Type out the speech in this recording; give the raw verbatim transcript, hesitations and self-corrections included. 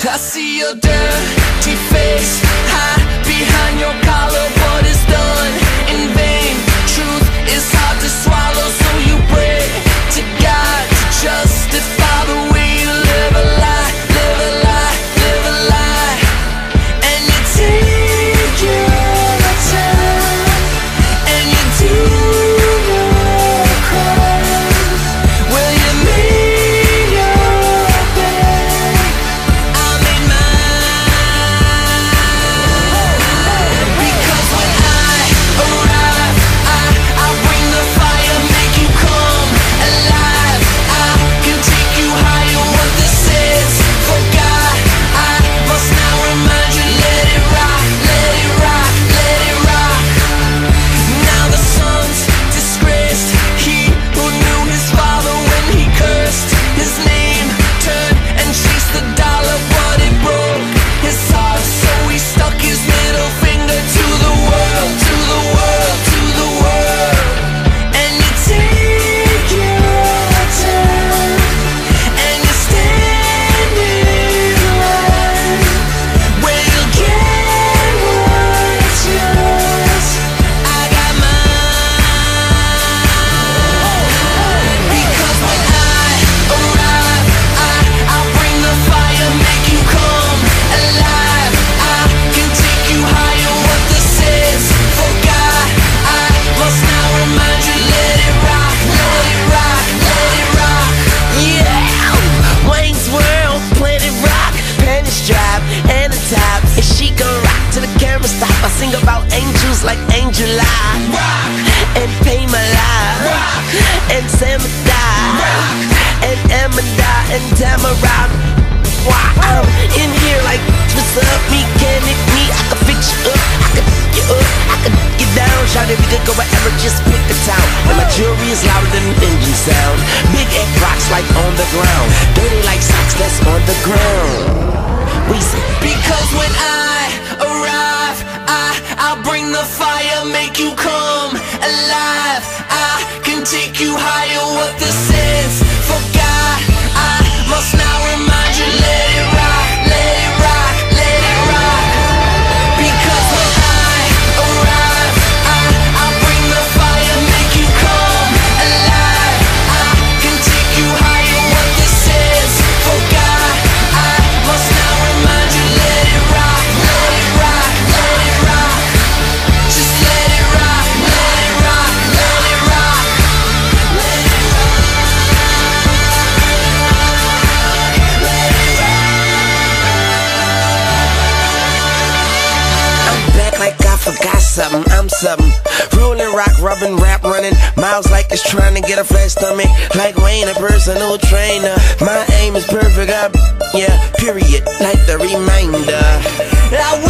I see your dirty face hide behind your collar, but it's done in vain. Truth is hard to swallow, so you pray to God to justify the way you live a lie, live a lie, live a lie. And you take your time, and you do your crime. Well, you made your bed, I made mine. Because when I arrive, I, I bring the fire, make you come alive. I can take you higher, what this is. For God, I must now remind you, let it rock, let it rock, let it rock. Now the son's disgraced, he who knew his father when he cursed his name, turned and chased the dollar, but it broke his heart, so he stuck his middle finger to the world, to the world, to the world. And you take your time, and you stand in line, where you'll get what's yours. I got mine. Because when I arrive, I, I'll bring the fire, make you come alive. I can take you higher, what this is. For God, I must now remind you, let it rock, let it rock, let it rock. Yeah, Wayne's World, Planet Rock, Penny's Drive, and the top. And she gon' rock till the camera stop. I sing about angels like Angel Eye, rock, and Pay My Life, rock, and Sam Die, and Emma and Tamara. Why I'm in here like, what's up, mechanic me? I can fix you up, I can f*** you up, I can get down. Shout if we could go wherever, just pick the town. And my jewelry is louder than an engine sound. Big egg rocks like on the ground, dirty like socks that's on the ground. We say, because when I arrive, I, I'll bring the fire, make you come alive. I can take you higher, what this is. For God, I must now remind you, let it rock, let it rock, let it rock. Because when I arrive, I, I'll bring the fire, make you come alive. I can take you higher, what this is. For God, I must now remind you, let it rock, let it rock, let it rock. Just let it rock, let it rock, let it rock, let it rock, let it rock. I'm back like I forgot something, I'm something. Rolling rock, rubbing, rap, running miles like it's trying to get a flat stomach. Like Wayne, a personal trainer. My aim is perfect, I, yeah, period, like the reminder. I